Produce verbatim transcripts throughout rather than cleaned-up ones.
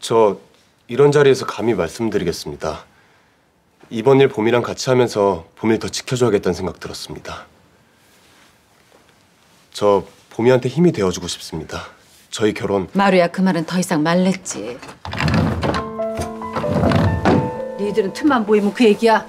저 이런 자리에서 감히 말씀드리겠습니다. 이번 일 봄이랑 같이 하면서 봄이를 더 지켜줘야겠다는 생각 들었습니다. 저 봄이한테 힘이 되어주고 싶습니다. 저희 결혼... 마루야, 그 말은 더 이상 말랬지. 니들은 틈만 보이면 그 얘기야.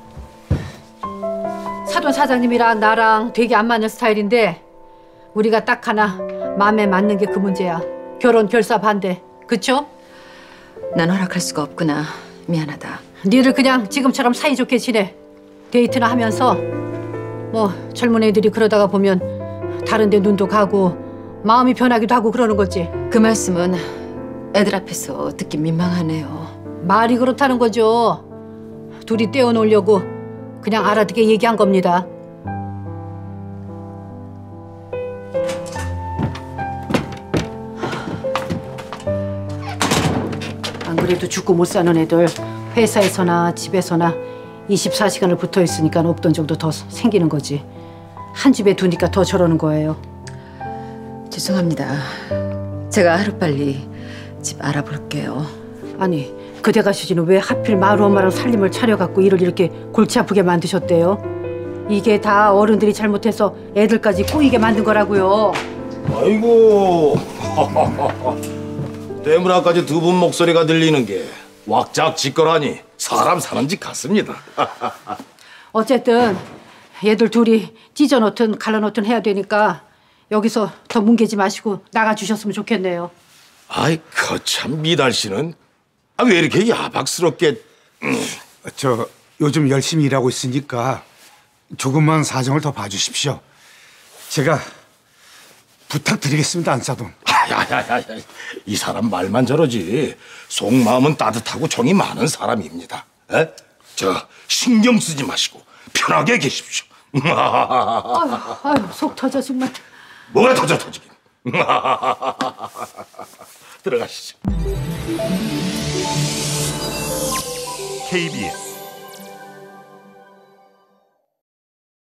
사돈 사장님이랑 나랑 되게 안 맞는 스타일인데 우리가 딱 하나 마음에 맞는 게 그 문제야. 결혼 결사 반대. 그쵸? 난 허락할 수가 없구나. 미안하다. 니들 그냥 지금처럼 사이좋게 지내. 데이트나 하면서 뭐 젊은 애들이 그러다가 보면 다른 데 눈도 가고 마음이 변하기도 하고 그러는 거지. 그 말씀은 애들 앞에서 듣기 민망하네요. 말이 그렇다는 거죠. 둘이 떼어놓으려고 그냥 알아듣게 얘기한 겁니다. 안 그래도 죽고 못 사는 애들 회사에서나 집에서나 이십사 시간을 붙어 있으니까 없던 정도 더 생기는 거지. 한 집에 두니까 더 저러는 거예요. 죄송합니다. 제가 하루빨리 집 알아볼게요. 아니, 그대 가시지는 왜 하필 마루 엄마랑 살림을 차려갖고 일을 이렇게 골치 아프게 만드셨대요? 이게 다 어른들이 잘못해서 애들까지 꼬이게 만든 거라고요. 아이고, 대문안까지 두 분 목소리가 들리는 게 왁작지껄하니 사람 사는 집 같습니다. 어쨌든 얘들 둘이 찢어놓든 갈라놓든 해야 되니까 여기서 더 뭉개지 마시고 나가주셨으면 좋겠네요. 아이, 거참 미달 씨는 아, 왜 이렇게 야박스럽게... 저 요즘 열심히 일하고 있으니까 조금만 사정을 더 봐주십시오. 제가 부탁드리겠습니다, 안사돈. 야야야야, 이 사람 말만 저러지 속마음은 따뜻하고 정이 많은 사람입니다. 에? 저 신경 쓰지 마시고 편하게 계십시오. 아유, 아유, 속 터져 정말. 뭐가 터져 터지긴. 들어가시죠. 케이비에스